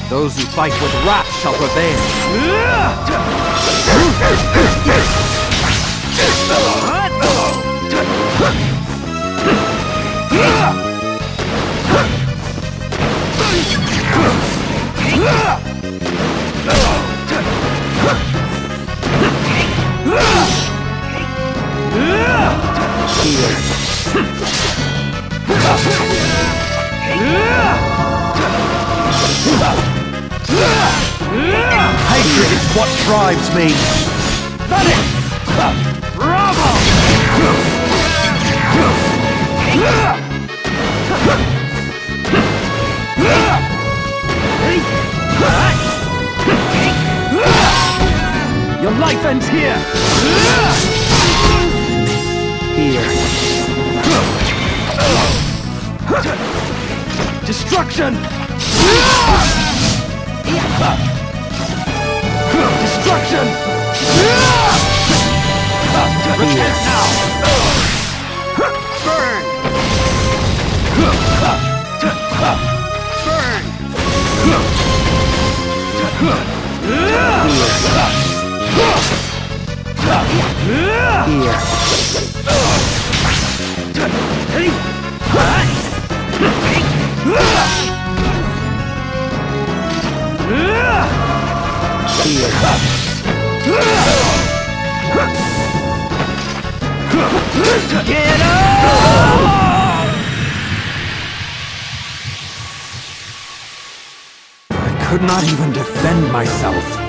Those who fight with wrath shall prevail. Hatred is what drives me. Venice! Bravo! Your life ends here! Here. Destruction! Destruction! Repent now! Burn! Get up! I could not even defend myself.